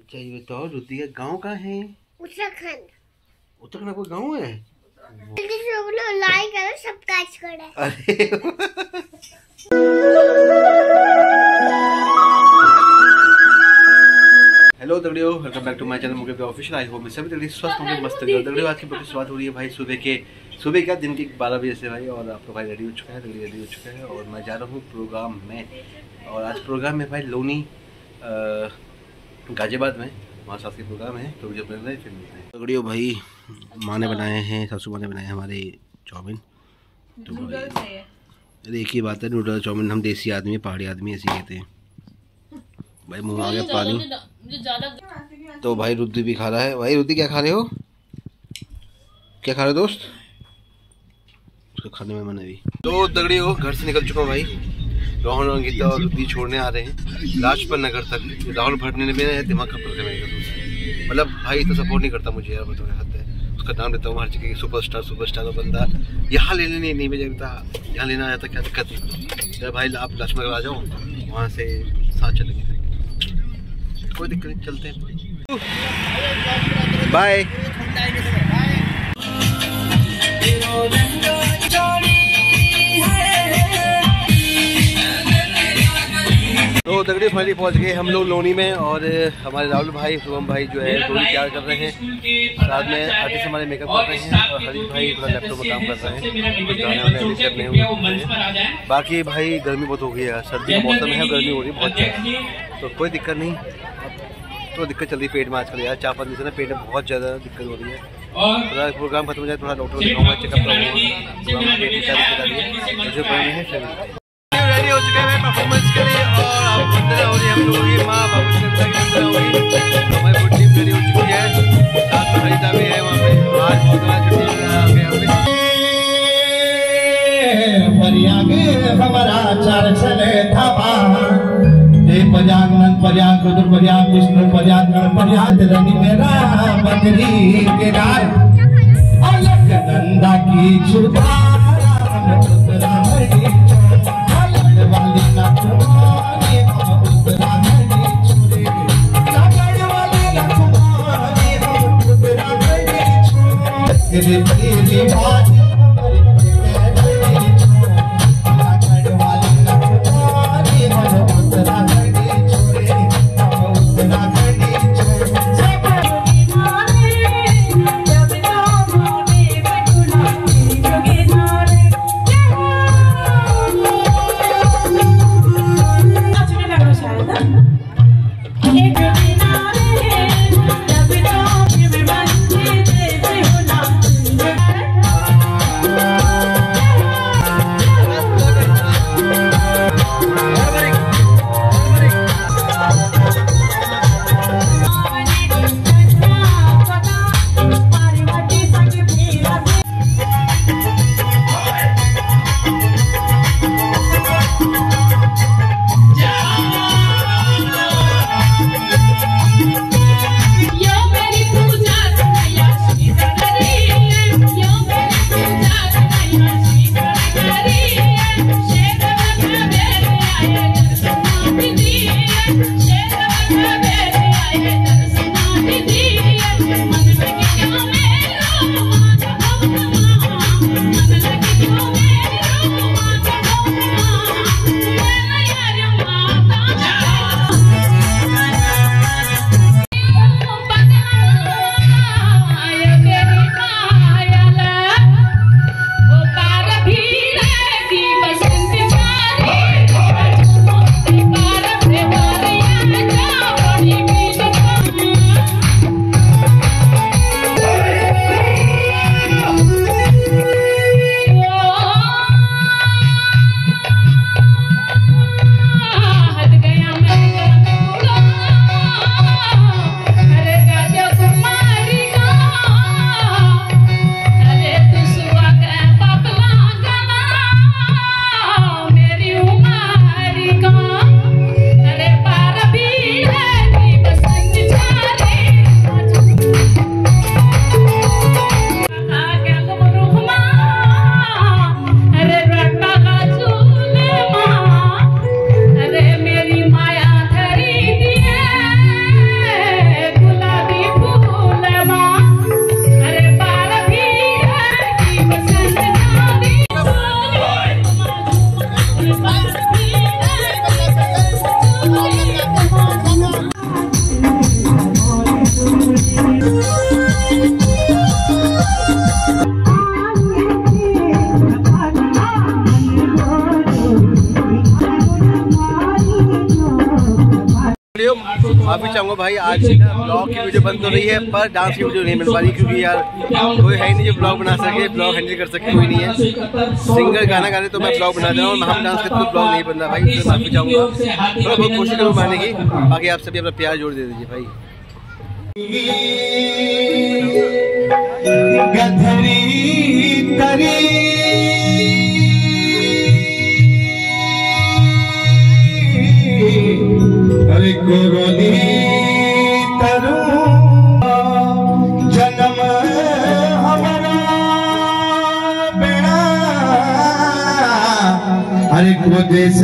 अच्छा ये बताओ रुद्दी का गाँव कहाँ है? उत्तराखंड। उत्तराखंड कोई गाँव है? लाइक करो, सब्सक्राइब करो। अरे हेलो दगड़ियों, welcome back to my channel Mukesh official. I hope सभी दगड़ी स्वस्थ होंगे, मस्त होंगे। दगड़ियों आज की ब्लॉग की शुरुआत हो रही है भाई सुबह क्या दिन के 12 बजे से भाई। और आपका भाई रेडी हो चुका है, दगड़ी रेडी हो चुका है और मैं जा रहा हूँ प्रोग्राम में। और आज प्रोग्राम में भाई लोनी गाजियाबाद में, वहाँ साथ के प्रोग्राम है। तो जब मिल रहे फिर मिलते हैं। दगड़ियों भाई माँ ने बनाए हैं, सासू माँ ने बनाए हमारे चाउमीन। तो भाई एक ही बात है, नूडल चाउमीन। हम देसी आदमी, पहाड़ी आदमी ऐसे कहते हैं भाई। मुँह आ गया पानी। तो भाई रुद्दी भी खा रहा है। भाई रुद्दी क्या खा रहे हो? क्या खा रहे हो दोस्त? उसको खाने में मना भी। तो दगड़ी हो घर से निकल चुका हूँ भाई। राहुल अंकिता और रुद्दी छोड़ने आ रहे हैं लाजपत नगर तक। राहुल भटने में मेरा दिमाग खप करता है। मतलब भाई तो सपोर्ट नहीं करता मुझे यार, बताओ हद है। उसका नाम लेता हूँ हर जगह, सुपरस्टार बंदा। यहाँ लेने नहीं भेजता, यहाँ लेना आया था, क्या दिक्कत है भाई। आप लाजपत नगर आ जाओ, वहाँ से साथ चलेंगे, कोई दिक्कत नहीं, चलते हैं। बाय। तो दगड़ी फाइनली पहुंच गए हम लोग लोनी में। और हमारे राहुल भाई, शुभम भाई जो है थोड़ी तैयार कर रहे हैं, साथ में आर्टिस्ट हमारे मेकअप कर रहे हैं। और हरीश भाई थोड़ा लैपटॉप में काम कर रहे हैं। बाकी भाई गर्मी बहुत हो गई है, सर्दी का मौसम है, गर्मी हो रही है बहुत। तो कोई दिक्कत नहीं, तो दिक्कत चल रही है पेट में आजकल यार। 4-5 दिन से ना पेट में बहुत ज़्यादा दिक्कत हो रही है। थोड़ा प्रोग्राम खत्म हो जाए, थोड़ा डॉक्टर को दिखाऊंगा, चेकअप कराऊंगा, पेट में क्या दिक्कत आ रही है, जो प्रॉब्लम है। फिर रेडी हो चुके हैं परफॉर्मेंस के लिए। और अब बंदे हो रही है हम लोगों की माँ बाबू की बंदे हो गई। हमारी पूरी टीम रेडी हो चुकी है, साथ में हरिता भी है वहाँ पे। आज बहुत बड़ा छुट्टी हमारा चार चले थापा पर्याग रुद्र पर्याग विष्णु पर्याग पर्याग रवि मेरा बदरी के गाय अलग नंदा की छुटा माफी चाहूँगा भाई, आज की ना ब्लॉग की वीडियो बंद हो रही है, पर डांस की वीडियो नहीं मिल पा रही क्योंकि यार कोई है नहीं जो ब्लॉग बना सके, ब्लॉग हैंडल कर सके, कोई नहीं है। सिंगर गाना गा रहे तो मैं ब्लॉग बना दे रहा हूँ, हम डांस करते तो ब्लॉग नहीं बन रहा भाई, इससे माफी चाहूँगा। थोड़ा बहुत कोशिश करूँ बनाने की, बाकी आप सभी अपना प्यार जोड़ दे दीजिए भाई। गधरी तरी अरे कोरोनी तरु जन्म हमारा बेड़ा अरे को देश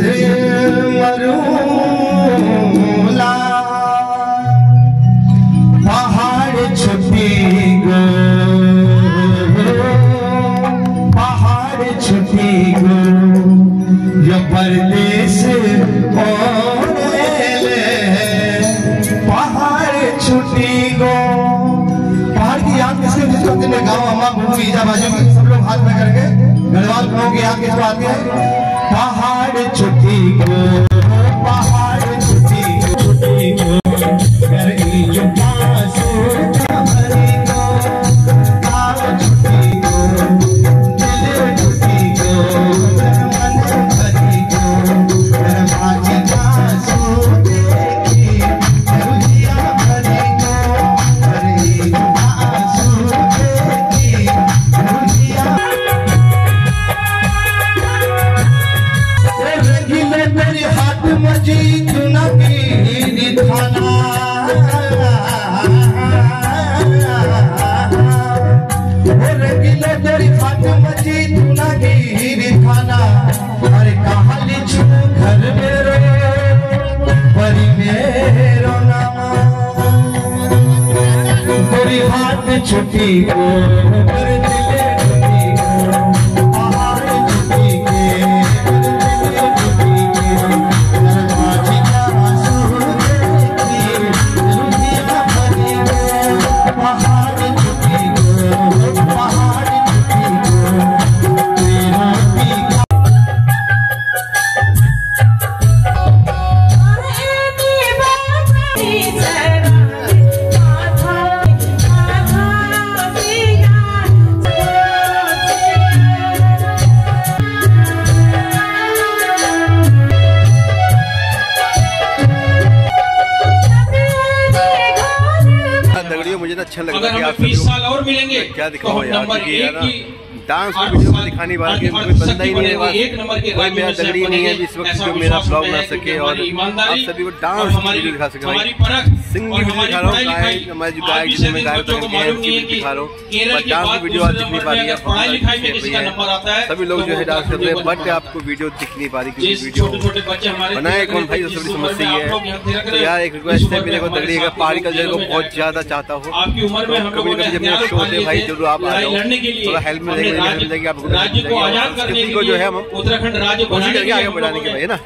मरूला पहाड़ छुट्टी गो पहाड़ छुट्टी गो जो परदेश छुट्टी गो। पहाड़ की याद किसके जिस वक्त में गाँव अम्मा बुबू ईजा बाजू सब लोग हाथ में करके गढ़वाल गाँव की याद किस बात है। पहाड़ छुट्टी गो पहाड़ छुट्टी गो करगी जो पास हमारी गो गाँव छुट्टी गो दिल छुट्टी गो मन भरी गो माझी आंसू देखी रुजिया भरी गो भरी आंसू देखी रुजिया रंगीले मेरे हाथ मजी चुनगी थाना रंगीले मेरी हाथ मजी चुनगी थाना अरे कहाँ लिखू घर मेरो परी मेरो नामा तेरी हाथ छुट्टी को पर दिले छुट्टी को पहाड़ छुट्टी के माझी आंसू देखी रुजिया भरी गो पहाड़ छुट्टी को पहाड़ छुट्टी को तेरा पीका दगड़ियों मुझे ना अच्छा लग अगर रहा है हमें आप 20 साल और मिलेंगे क्या दिखाओ तो यार, नंबर क्योंकि यार एक ना की डांस की वीडियो में दिखाने वाला कि कोई बंदा ही नहीं है, एक नंबर के कोई मेरा दगड़ी नहीं है जिस वक्त जो मेरा ब्लॉग बना सके और आप सभी को डांस की वीडियो दिखा सके भाई। सिंगिंग वीडियो दिखा रहा हूँ, गायक हमारे जो गायक जिसमें मैं गायक उनकी दिखा रहा हूँ, बट डांस की वीडियो आज दिख नहीं पा रही है। सभी लोग जो है डांस कर रहे हैं बट आपको वीडियो दिख नहीं पा रही क्योंकि वीडियो बनाए कौन भाई, सबसे बड़ी समस्या ये है। तो यार एक रिक्वेस्ट है मेरे को दगड़ी अगर पहाड़ी कल्चर को बहुत ज्यादा चाहता हो आपकी उम्र में हम कभी कभी जब मेरा शो दे भाई जरूर आप आ जाओ, थोड़ा हेल्प मिलेगी आपको, राज्य को आजाद करने के को जो है हम उत्तराखंड राज्य कोशिश करके आगे बढ़ाने के भाई है ना।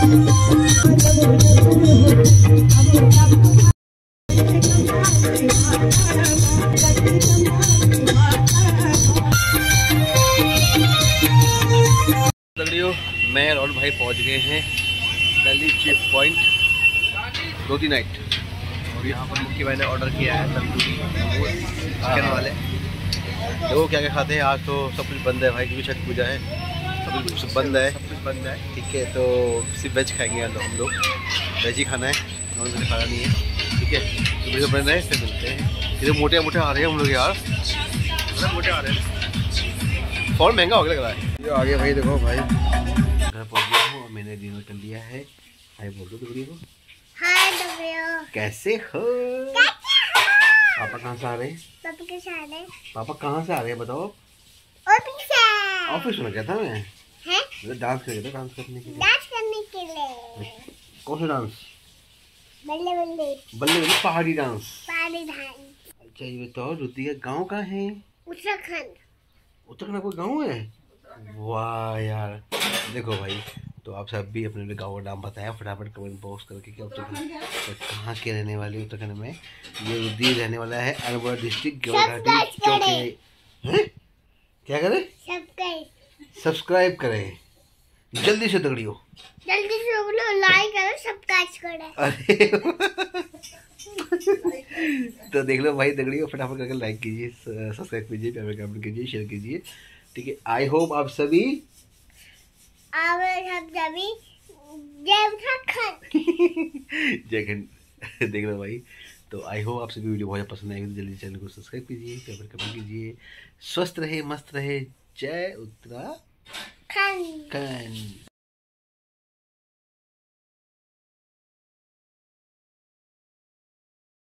मैं और भाई पहुंच गए हैं Delhi chief point Lodhi night. और यहाँ पर मुख्य भाई ने ऑर्डर किया है तंदूरी चिकन वाले। देखो क्या क्या खाते हैं। आज तो सब कुछ बंद है भाई, क्योंकि छठ पूजा है, सब कुछ बंद है। ठीक है, तो सिर्फ वेज खाएंगे हम लोग। वेज ही खाना है, नॉन वेज खाना नहीं है। ठीक है, तो वीडियो बन रहे हैं, इससे मिलते हैं। ये मोटे मोटे आ रहे हैं हम लोग यार, मतलब मोटे आ रहे हैं। फॉर्म महंगा हो गया लग रहा है। जो आगे भाई देखो भाई घर पहुँच गया हूँ और मैंने डिनर कर लिया है। हाय बोल दो टुकड़ी को। हाय डब्ल्यू, कैसे हो? पापा कहाँ से आ रहे हैं? पापा के साथ है। पापा कहाँ से आ रहे हैं बताओ? ऑफिस है। ऑफिस में क्या था मैं? हैं? डांस कर रहा था, डांस करने के लिए। डांस करने के लिए। कौन सा डांस? बल्ले बल्ले। बल्ले बल्ले पहाड़ी डांस। पहाड़ी डांस। अच्छा ये बताओ ज्योति का गाँव कहाँ है? उत्तराखंड। उत्तराखंड कोई गाँव है? वाह यार, देखो भाई, तो आप सब भी अपने गाँव का नाम बताया फटाफट कमेंट बॉक्स करके कि उत्तराखंड कहाँ के रहने वाले। उत्तराखंड में ये रुद्री रहने वाला है, अरवल डिस्ट्रिक्ट गेवरघाटी चौकी। क्या करें? सब्सक्राइब करें जल्दी से तगड़ियो, जल्दी से बोलो, लाइक करो, सब्सक्राइब करें। अरे तो देख लो भाई, तगड़ियो फटाफट करके लाइक कीजिए, सब्सक्राइब कीजिए, प्यार कमेंट कीजिए, शेयर कीजिए। ठीक है, आई होप आप सभी जय उत्तराखंड। जय हिंद। देख लो भाई, तो आई होप आप सभी वीडियो बहुत पसंद आएगी। तो जल्दी चैनल को सब्सक्राइब कीजिए, प्यार कमेंट कीजिए। स्वस्थ रहे, मस्त रहे, जय उत्तराखंड।